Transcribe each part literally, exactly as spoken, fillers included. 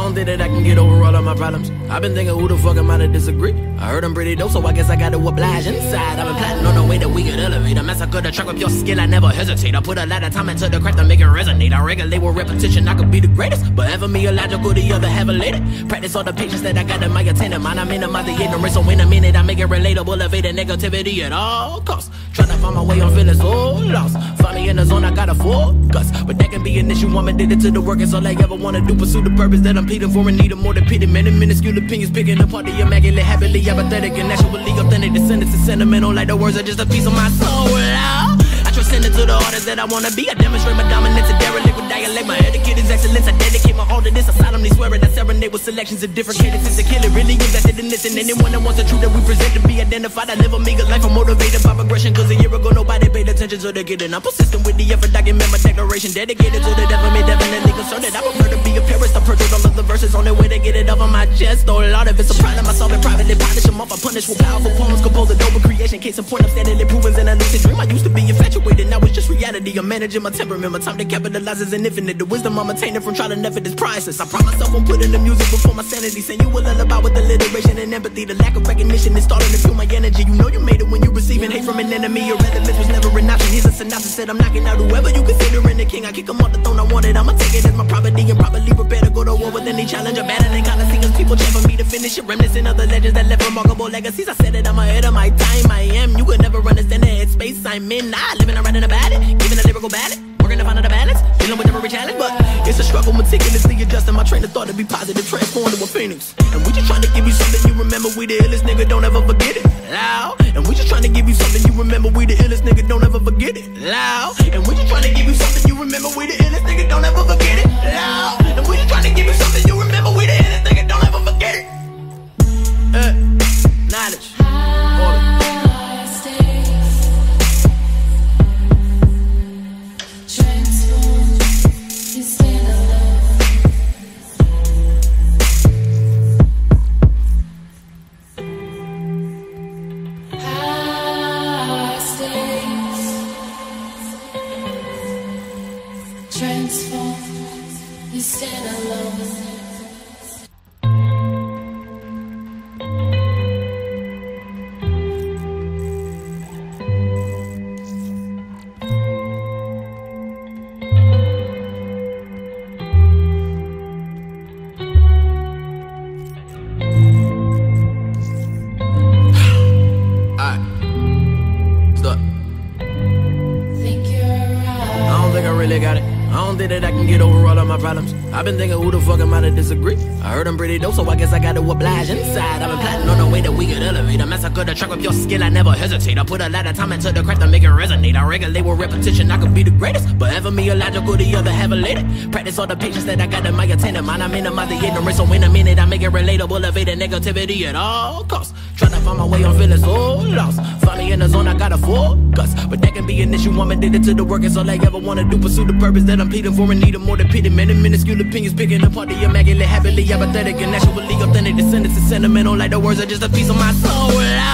don't think that I can get over all of my problems. I've been thinking, who the fuck am I to disagree? I heard I'm pretty dope, so I guess I gotta oblige inside. I've been plotting on the way that we could elevate. I massacre the track with your skill, I never hesitate. I put a lot of time into the craft to make it resonate. I regulate with repetition, I could be the greatest, but ever me illogical, the other have a later. Practice all the patience that I got in my attendant mind. I minimize the ignorance, so in a minute I make it relatable, evade the negativity at all costs. Trying to find my way, I'm feeling so lost. Find me in the zone, I gotta focus, but that can be an issue. I'm addicted to the work, it's all I ever wanna do. Pursue the purpose that I'm pleading for and need more than pity. Many minuscule opinions picking apart the immaculate, happily apathetic and naturally authentic. The sentence is sentimental, like the words are just a piece of my soul. I transcend it to the artist that I wanna be. I demonstrate my dominance, a derelict with dialect. My etiquette is excellence. I dedicate my all to this. I solemnly swear it. I serenade with selections of different cadences to kill it. Really invested in this, and anyone that wants the truth that we present to be identified. I live a meager life. I'm motivated by progression. Cause a year ago nobody paid attention to the kid, and I'm persistent with the effort. Document my declaration, dedicated to the devil. Me definitely concerned that I prefer to be a parist. I purchased all of the verses on their way to get it off of my chest. Oh Lord, if it's a problem, I solve it privately. Polish them off. I punish with powerful poems. Compose a noble creation. Case in point, I'm steadily proving in a lucid dream. I used to be infatuated, now it's just reality. I'm managing my temperament. My time to capitalize is infinite. The wisdom I'm attaining from trial and effort is priceless. I promise myself I'm putting the music before my sanity. Saying you will lullaby with alliteration and empathy. The lack of recognition is starting to fuel my energy. You know you made it when you receiving hate from an enemy. Your relevance was never an option. Here's a synopsis. Said I'm knocking out whoever you considering the king. I kick him off the throne I wanted. I'ma take it as my property and properly prepare to go to war with any challenger. Battling coliseums. People chant for me to finish it. Reminiscing of the legends that left remarkable legacies. I said it, I'm ahead of my time. I am. You could never understand the headspace I'm in. Nah, living and writing about it. Giving a lyrical ballad. Working to find out the balance. Dealing with every challenge. But it's a struggle, meticulously adjusting my train of thought to be positive. Transformed to a phoenix. And we just trying to give you something you remember. We the illest, nigga, don't ever forget it. Loud. And we just trying to give you something you remember. We the illest, nigga, don't ever forget it. Loud. And we just trying to give you something you remember. We the illest, nigga, don't ever forget it. Loud. And we just trying to give you something you remember. We the illest, nigga, don't ever forget it. Uh, knowledge. Order. I've been thinking, who the fuck am I to disagree? I heard I'm pretty dope, so I guess I gotta oblige inside. I've been plotting on the way that we could elevate. I massacre the track with your skill, I never hesitate. I put a lot of time into the craft to make it resonate. I regulate with repetition, I could be the greatest, but ever me illogical, the other have a later. Practice all the patience that I got in my attendant mind. I minimize the ignorance, so in a minute I make it relatable, evade the negativity at all costs. Trying to find my way, I'm feeling so lost. Find me in the zone, I gotta focus, but that can be an issue. I'm addicted to the work, it's all I ever wanna do. Pursue the purpose that I'm pleading for and need more than pity. Many minuscule opinions picking apart the immaculate, happily apathetic and naturally authentic. The sentence is sentimental, like the words are just a piece of my soul.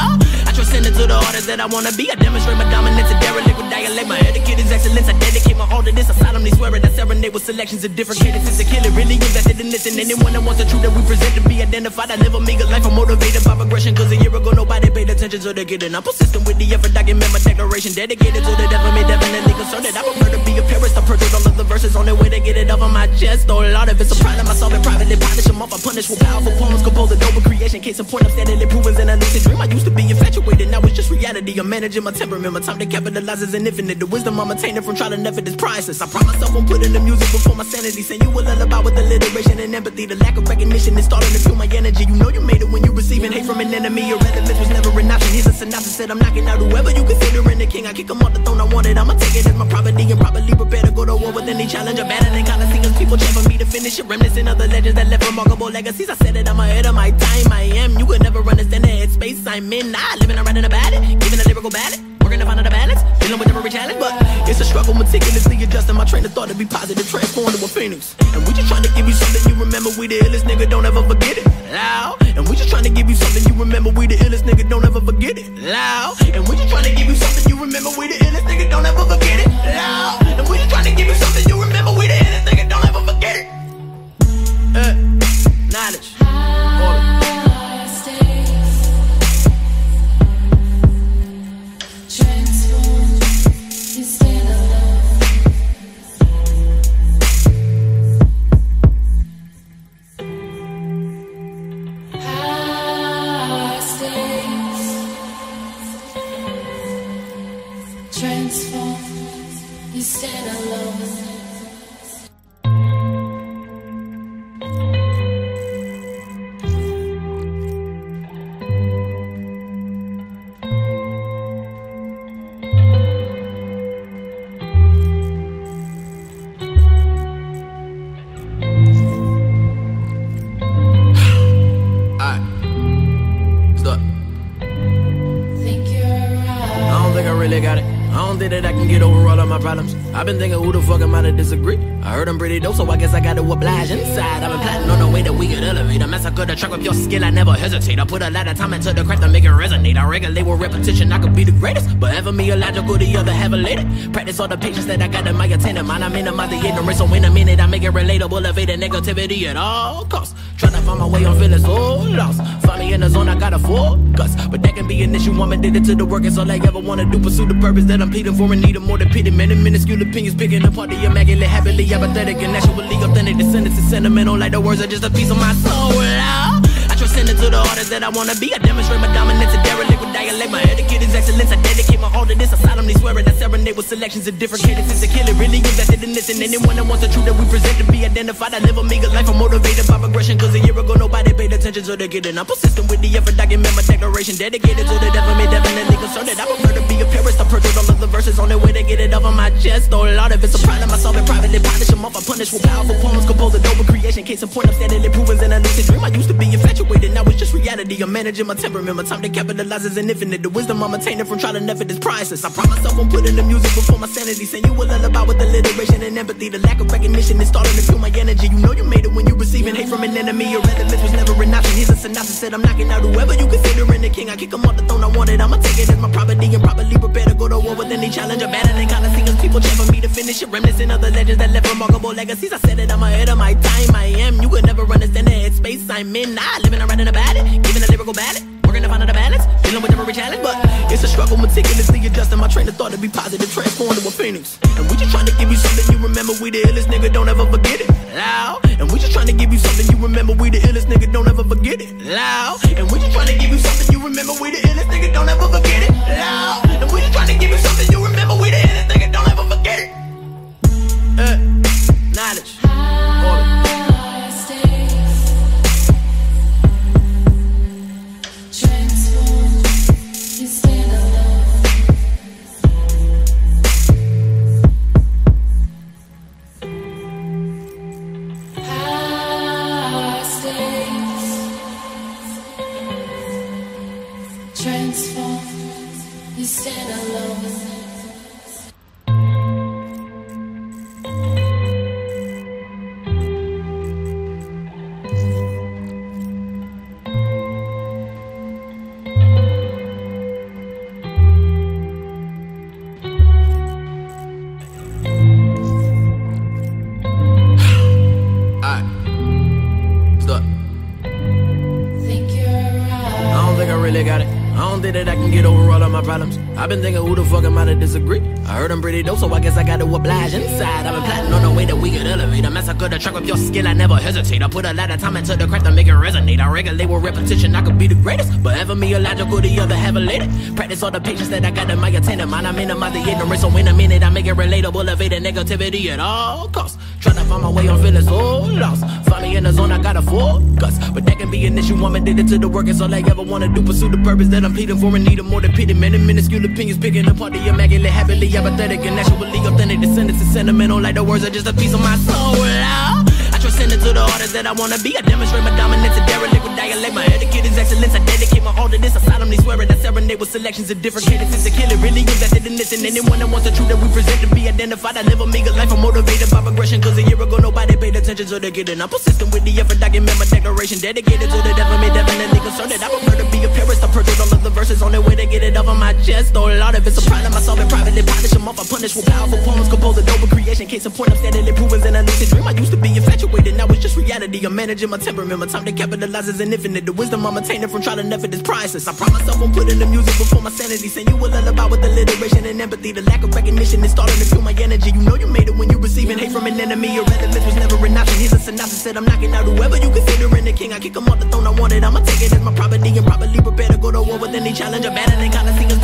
I transcend it to the artist that I wanna be. I demonstrate my dominance, a derelict with dialect. My etiquette is excellence. I dedicate my all to this. I solemnly swear it. I serenade with selections of different cadences to kill it. Really invested in this, and anyone that wants the truth that we present to be identified. I live a meager life. I'm motivated by progression. Cause a year ago nobody paid attention to the kid, and I'm persistent with the effort. Document my declaration, dedicated to the devil. Me definitely concerned that I prefer to be a parist. I purchased all of the verses on their way to get it off of my chest. Oh Lord, if it's a problem, I solve it privately. Polish them off. I punish with powerful poems. Compose a noble creation. Case in point, I'm steadily proving in a lucid dream. I used to be infatuated, now it's just reality. I'm managing my temperament. My time to capitalize is infinite. The wisdom I'm attaining from trial and effort is priceless. I promise myself I'm putting the music before my sanity. Saying you will lullaby with alliteration and empathy. The lack of recognition is starting to fuel my energy. You know you made it when you receiving hate from an enemy. Your relevance was never an option. Here's a synopsis. Said I'm knocking out whoever you considering the king. I kick him off the throne I wanted. I'ma take it as my property and properly prepare to go to war with any challenger. Battling coliseums. People chant for me to finish it. Reminiscing of the legends that left remarkable legacies. I said it, I'm ahead of my time. I am. You could never understand the headspace I'm in. Nah, living and writing about it. Giving a lyrical ballad. Working to find out the balance. Dealing with every challenge. But it's a struggle, meticulously adjusting my train of thought to be positive. Transformed to a phoenix. And we just trying to give you something you remember. We the illest, nigga, don't ever forget it. Loud. And we just trying to give you something you remember. We the illest, nigga, don't ever forget it. Loud. And we just trying to give you something you remember. We the illest, nigga, don't ever forget it. Loud. And we just trying to give you something you remember. We the illest, nigga, don't ever forget it. Uh. Transform, you stand alone. That I can get over all of my problems. I've been thinking, who the fuck am I to disagree? I heard I'm pretty dope, so I guess I gotta oblige inside. I've been plotting on the way that we could elevate. I massacre the track with your skill, I never hesitate. I put a lot of time into the craft to make it resonate. I regulate with repetition, I could be the greatest, but ever me illogical, the other have elated. Practice all the patience that I got in my attendant mind. I minimize the ignorance, so in a minute I make it relatable, evading negativity at all costs. Trying to find my way, I'm feeling so lost. Find me in the zone, I gotta focus, but that can be an issue. I'm addicted to the work, it's all I ever wanna do. Pursue the purpose that I'm pleading for and need more than pity. Many minuscule opinions picking apart the immaculate, happily apathetic and naturally authentic. Descendants is sentimental, like the words are just a piece of my soul. Oh, I transcend into the artist that I wanna be. I demonstrate my dominance and derelict with dialect. My etiquette is excellence. I dedicate my all to this. I solemnly swear it. I serenade with selections of different cadences to kill it. Really invested in this, and anyone that wants the truth that we present to be identified. I live a meager life. I'm motivated by progression. Cause a year ago nobody paid attention to the kidding. I'm persistent with the effort. Document my declaration. Dedicated to the devil. Me definitely concerned that I prefer to be a purist. I purchased all of the verses on their way to get it off of my chest. Though a lot of it's a problem. I solve it privately. Polish them off. I punish with powerful poems. Compose a dope creation. Case in point. I'm steadily proving in a lucid dream. I used to be infatuated. Now it's just reality. I'm managing my temperament. My time to capitalize is infinite. The wisdom I'm attaining from trial and effort is priceless. I promise myself I'm putting the music before my sanity. Send you a lullaby with alliteration and empathy. The lack of recognition is starting to fuel my energy. You know you made it when you receiving hate from an enemy. Your relevance was never an option. Here's a synopsis. Said I'm knocking out whoever you considering the king. I kick him off the throne. I want it. I'ma take it as my property and properly prepare to go to war with any challenge. I'm battling coliseums. People chant for me to finish it. Reminiscent of the legends that left remarkable legacies. I said it. I'm ahead of my time. I am. You could never understand the headspace I'm in. Nah, living and writing about it. Giving a lyrical ballad. Working to find out the balance. Dealing with every challenge. But it's a struggle. Meticulously adjusting my train of thought to be positive. Transformed to a phoenix. And we just trying to give you something you remember. We the illest nigga. Don't ever forget it. Loud. And we just trying to give you something you remember. We the illest nigga. Don't ever forget it. Loud. And we just trying to give you something you remember. We the illest nigga. Don't ever forget it. Loud. And we just trying to give you something you remember. We the illest nigga. Don't ever forget it. Uh, knowledge. Order. Transform, you stand alone. That I can get over all of my problems. I've been thinking, who the fuck am I to disagree? I heard I'm pretty dope, so I guess I gotta oblige inside. I've been plotting on the way that we could elevate. I massacre the track with your skill, I never hesitate. I put a lot of time into the craft to make it resonate. I regulate with repetition, I could be the greatest, but ever me illogical, the other have elated. Practice all the patience that I got in my attendant mind. I minimize the ignorance, so in a minute I make it relatable, evading negativity at all costs. Trying to find my way, I'm feeling so lost. Find me in the zone, I gotta focus, but that can be an issue. I'm addicted to the work, it's all I ever wanna do. Pursue the purpose that I'm pleading for and need more than pity. Many minuscule opinions picking apart the immaculate, happily apathetic and naturally authentic. Descendants is sentimental, like the words are just a piece of my soul. Oh, I transcend into the artist that I wanna be. I demonstrate my dominance and derelict with dialect. My etiquette is excellence. I dedicate my all to this. I solemnly swear it. I serenade with selections of different cadences to kill it. Really invested in this, and anyone that wants the truth that we present to be identified. I live a meager life. I'm motivated by progression. Cause a year ago nobody paid attention to the kidding. I'm persistent with the effort. Document my declaration. Dedicated to the devil. Me definitely concerned that I prefer to be a purist. I purchased all of the verses on their way to get it off of my chest. Though a lot of it's a problem. I solve it privately. Polish them off. I punish with powerful poems. Compose a dope creation. Case in point. I'm steadily proving in a lucid dream. I used to be infatuated. Now it's just reality. I'm managing my temperament. My time to capitalize is infinite. The wisdom I'm attaining from trial and effort is priceless. I promise myself I'm putting the music before my sanity. Send you a lullaby with alliteration and empathy. The lack of recognition is starting to fuel my energy. You know you made it when you receiving hate from an enemy. Your relevance was never an option. Here's a synopsis. Said I'm knocking out whoever you considering the king. I kick him off the throne. I want it. I'ma take it as my property and properly prepare to go to war with any challenge. I'm battling coliseums.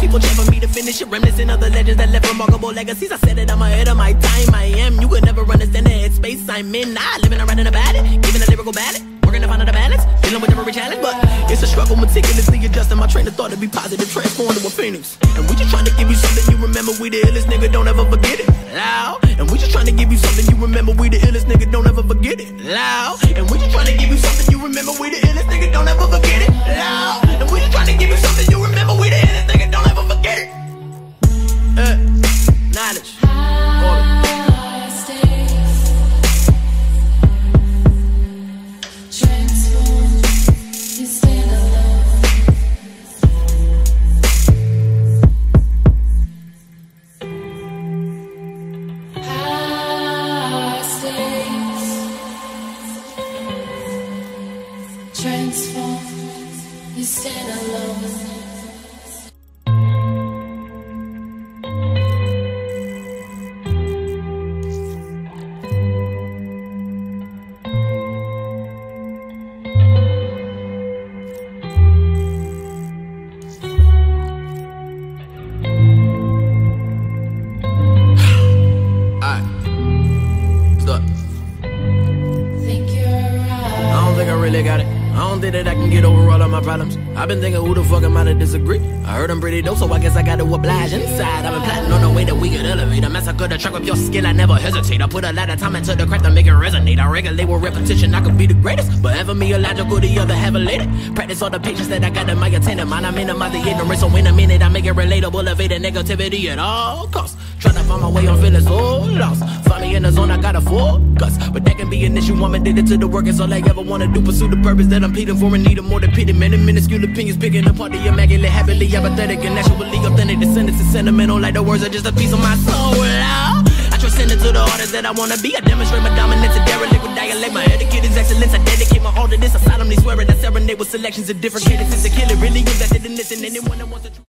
People chant for me to finish it, reminiscent of the legends that left remarkable legacies. I said it, I'm ahead of my time, I am. You could never understand the headspace I'm in. Nah, living and writing about it, giving a lyrical ballad, working to find out the balance, dealing with every challenge. But it's a struggle, meticulously adjusting my train of thought to be positive, transformed to a phoenix. And we just trying to give you something you remember, we the illest, nigga, don't ever forget it. Loud. And we just trying to give you something you remember, we the illest, nigga, don't ever forget it. Loud. And we just trying to give you something you remember, we the illest, nigga, don't ever forget it. Loud. And we just trying to give you something you remember, we the illest, nigga, don't ever forget it. Uh, knowledge. High stakes. Transform. You stand alone. High stakes. Transform. You stand alone. I don't think that I can get over all of my problems. I've been thinking who the fuck am I to disagree? I heard I'm pretty dope, so I guess I gotta oblige inside. I've been plotting on the way that we could elevate. I massacre the track with your skill, I never hesitate. I put a lot of time into the craft to make it resonate. I regulate with repetition, I could be the greatest, but ever me illogical, the other have elated. Practice all the patience that I got in my attendant mind. I minimize the ignorance, so in a minute I make it relatable, evading negativity at all costs. Trying to find my way, I'm feeling so lost. Find me in the zone, I got a focus, but that can be an issue. I'm addicted to the work, it's all I ever wanna do. Pursue the purpose that I'm pleading for and need more than pity. Many minuscule opinions picking apart the immaculate, happily apathetic and actually authentic. Descendants is sentimental, like the words are just a piece of my soul. I transcend into the artist that I wanna be. I demonstrate my dominance and derelict with dialect. My etiquette is excellence. I dedicate my all to this. I solemnly swear it. I serenade with selections of different cadences to kill it. Really is that didn't listen. Anyone that wants to